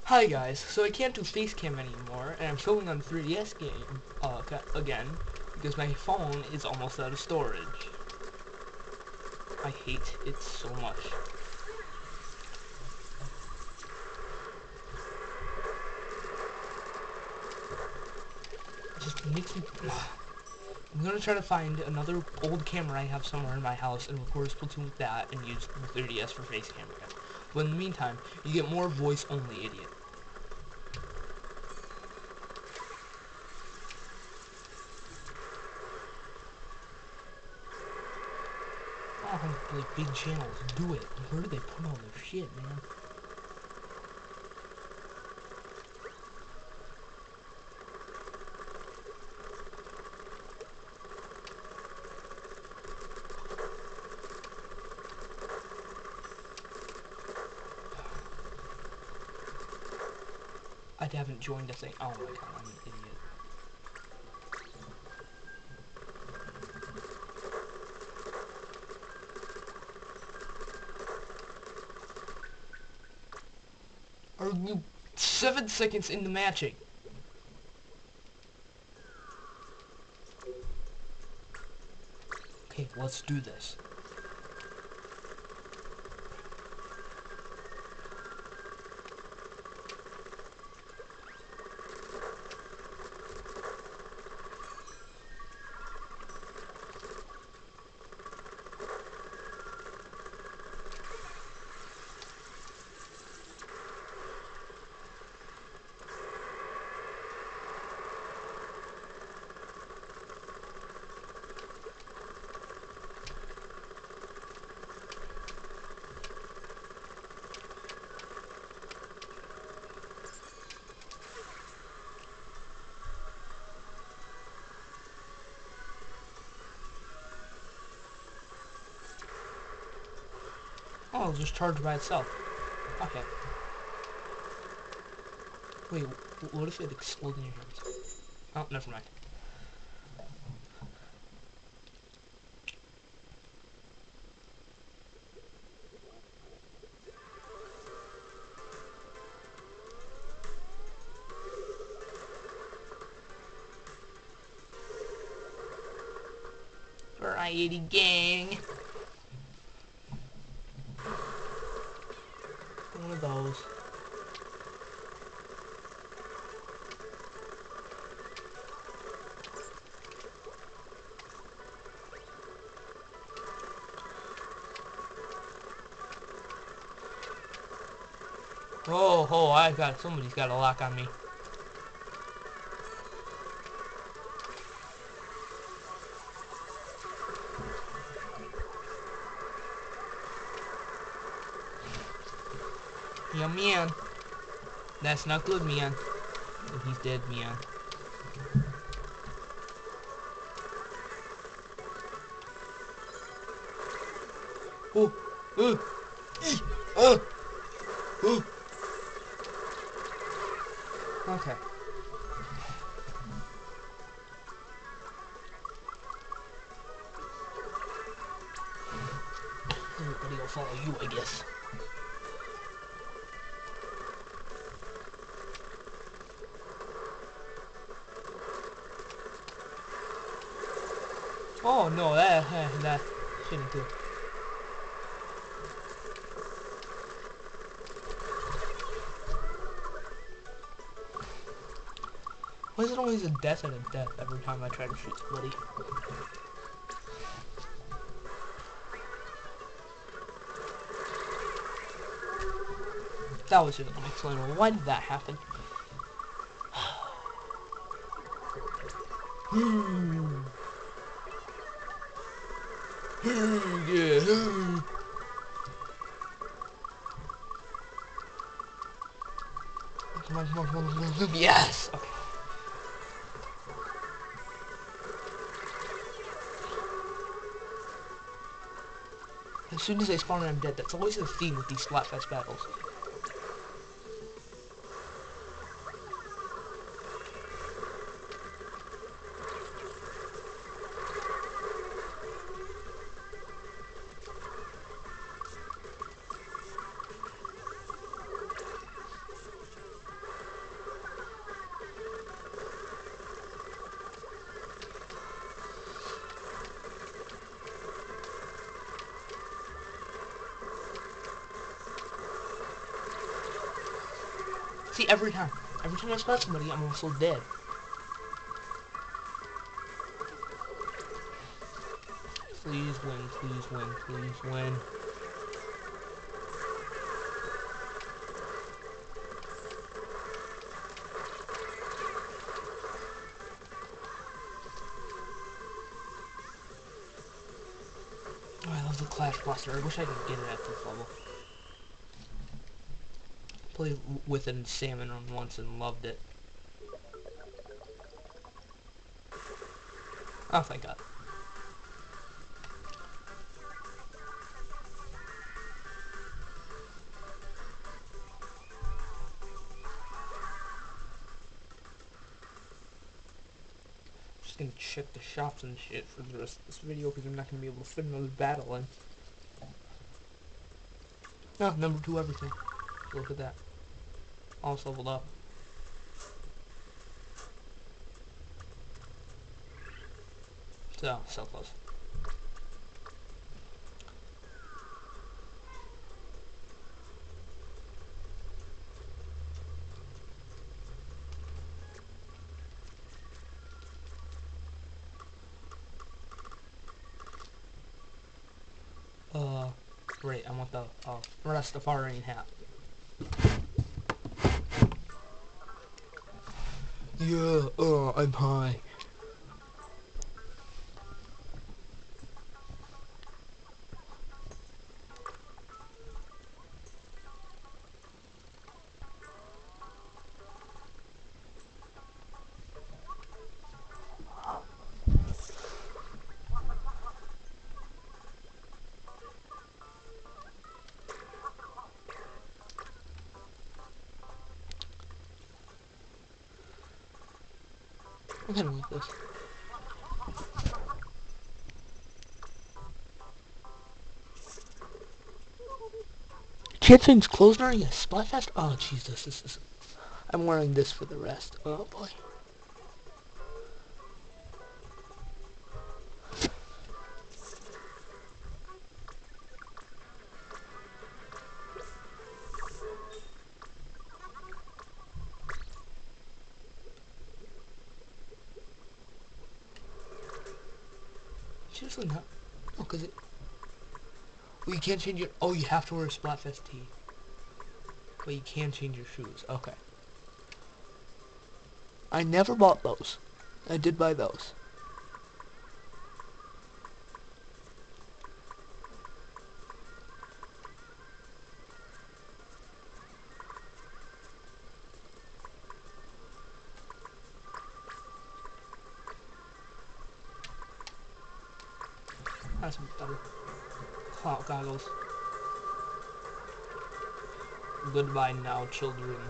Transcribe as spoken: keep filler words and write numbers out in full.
Hi guys, so I can't do Facecam anymore, and I'm filming on three D S game uh, again because my phone is almost out of storage. I hate it so much. It just makes me. I'm gonna try to find another old camera I have somewhere in my house and record Splatoon with that and use the three D S for Facecam again. But in the meantime, you get more voice only, idiot. Oh, like big channels, do it. Where do they put all their shit, man? I haven't joined a thing. Oh my god, I'm an idiot. Are you seven seconds into matching? Okay, let's do this. Oh, it'll just charge by itself. Okay. Wait, what if it explodes in your hands? Oh, never mind. Variety gang. One of those. Oh, oh, I got somebody's got a lock on me. Yeah, man. That's not good, man. And he's dead, man. Oh, uh, ee, uh, uh. Okay. Everybody will follow you, I guess. Oh no, that that shouldn't do. Why is it always a death and a death every time I try to shoot somebody? That was just unexplainable. Why did that happen? Yeah. Come on, come on, come on, come on, come on. Yes! Okay. As soon as they spawn I'm dead. That's always the theme with these Splatfest battles. See, every time. Every time I spot somebody, I'm also dead. Please win, please win, please win. Oh, I love the Clash Buster. I wish I could get it at this level. Played with it in Salmon Run once and loved it. Oh, thank God. Just gonna check the shops and shit for the rest of this video because I'm not gonna be able to fit another battle in. No, number two everything. Look at that. Almost leveled up. So, so close. Uh, great, I want the uh, Rastafarian hat. Yeah, uh, I'm high. I'm gonna like this. Kitchen's closed during a Splatfest? Oh, Jesus, this is... I'm wearing this for the rest. Oh, boy. Seriously not. No, because it... Well, you can't change your... Oh, you have to wear a Splatfest tee. But you can change your shoes. Okay. I never bought those. I did buy those. That's better. Clout goggles. Goodbye now, children.